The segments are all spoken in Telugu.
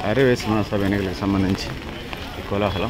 ఆర్యవైశ్య మహాసభ ఎన్నికలకు సంబంధించి కోలాహలం.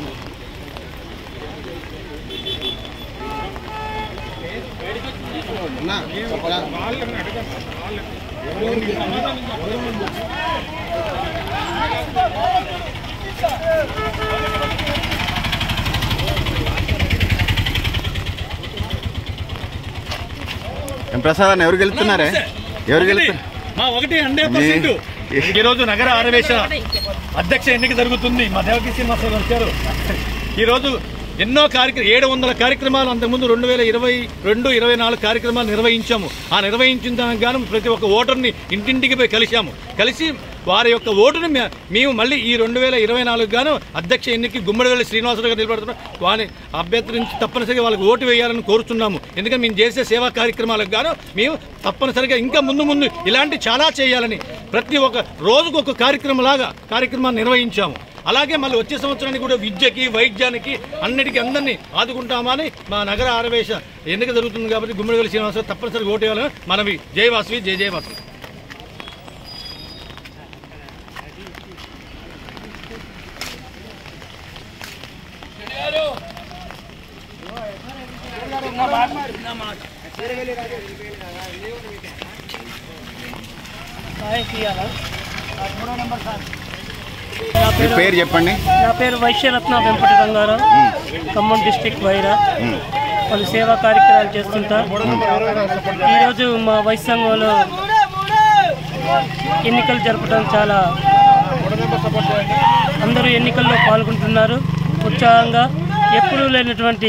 ప్రసాద్ ఎవరు గెలుస్తున్నారే? ఎవరు గెలుస్తున్నారు? మా 100% ఈరోజు నగర ఆరవేశ అధ్యక్ష ఎన్నిక జరుగుతుంది. మా దేవకి శ్రీనివాసరావు వచ్చారు. ఈరోజు ఎన్నో 700 కార్యక్రమాలు అంతకుముందు 2022-24 కార్యక్రమాలు నిర్వహించాము. ఆ నిర్వహించిన దానికి గాను ప్రతి ఒక్క ఓటర్ని ఇంటింటికి పోయి కలిసి వారి యొక్క ఓటుని మేము మళ్ళీ ఈ 2024 గాను అధ్యక్ష ఎన్నికకి గుమ్మడివెల్లి శ్రీనివాసరావు గారు నిలబడుతున్నాం. వారిని అభ్యర్థించి తప్పనిసరిగా వాళ్ళకి ఓటు వేయాలని కోరుతున్నాము. ఎందుకంటే మేము చేసే సేవా కార్యక్రమాలకు గాను మేము తప్పనిసరిగా ఇంకా ముందు ఇలాంటి చాలా చేయాలని ప్రతి ఒక్క రోజుకు ఒక కార్యక్రమాన్ని నిర్వహించాము. అలాగే మళ్ళీ వచ్చే సంవత్సరానికి కూడా విద్యకి, వైద్యానికి అన్నిటికీ అందరినీ ఆదుకుంటామని మా నగర ఆరవేశ ఎన్నిక జరుగుతుంది కాబట్టి గుమ్మడివెల్లి శ్రీనివాసరావు తప్పనిసరిగా ఓటు వేయాలని మనవి. జై వాసవి, జై జై వాసవి. పేరు చెప్పండి. నా పేరు వైశ్యరత్న వెంపటి రంగారావు, ఖమ్మం డిస్టిక్ వైరా. వాళ్ళు సేవా కార్యక్రమాలు చేస్తుంటారు. ఈరోజు మా వైశ్య సంఘంలో ఎన్నికలు జరపడం చాలా అందరూ ఎన్నికల్లో పాల్గొంటున్నారు ఉత్సాహంగా. ఎప్పుడూ లేనటువంటి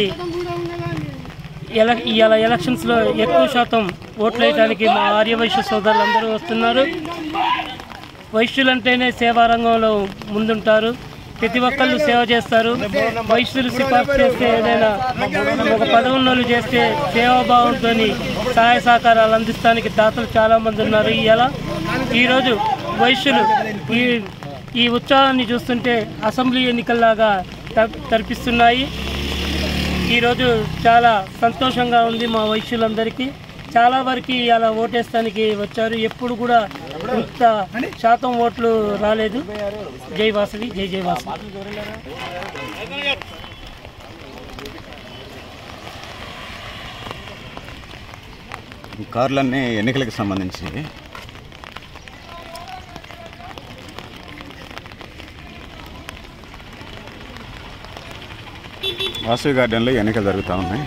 ఇవాళ ఎలక్షన్స్లో ఎక్కువ శాతం ఓట్లు వేయడానికి మా ఆర్యవైశ్య సోదరులు అందరూ వస్తున్నారు. వైశ్యులంటేనే సేవా రంగంలో ముందుంటారు. ప్రతి ఒక్కళ్ళు సేవ చేస్తారు. వైశ్యులు సిఫార్సు చేస్తే ఏదైనా ఒక పదవున్నోళ్ళు చేస్తే సేవాభావంతో సహాయ సహకారాలు అందిస్తానికి దాతలు చాలామంది ఉన్నారు. ఈరోజు వైశ్యులు ఈ ఉత్సాహాన్ని చూస్తుంటే అసెంబ్లీ ఎన్నికల్లాగా తర్పిస్తున్నాయి. ఈరోజు చాలా సంతోషంగా ఉంది మా వైశ్యులందరికీ. చాలా వరకు అలా ఓటేస్తానికి వచ్చారు. ఎప్పుడు కూడా ఇంత శాతం ఓట్లు రాలేదు. జై వాసవి, జై జై వాసవి. కార్లన్నీ ఎన్నికలకు సంబంధించి వాసవి గార్డెన్లో ఎన్నికలు జరుగుతూ ఉన్నాయి.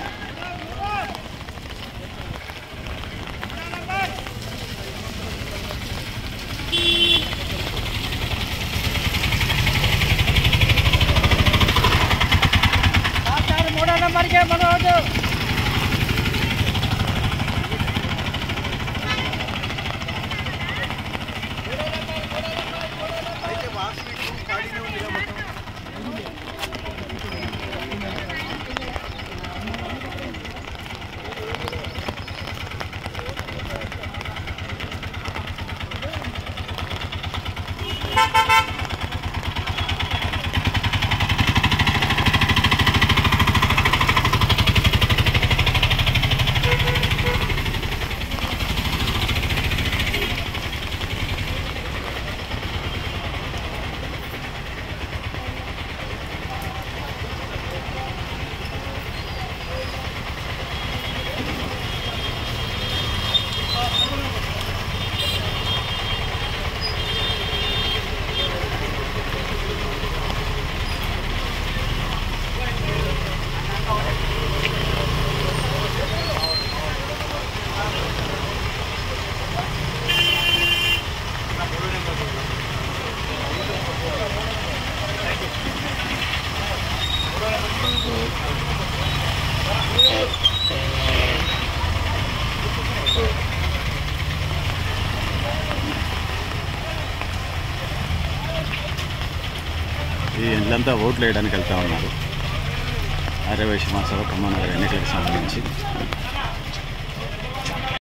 ఈ ఇళ్ళంతా ఓట్లు వేయడానికి వెళ్తూ ఉన్నారు. ఆర్యవైశ్య మహాసభ ఖమ్మం నగర ఎన్నికలకు సంబంధించి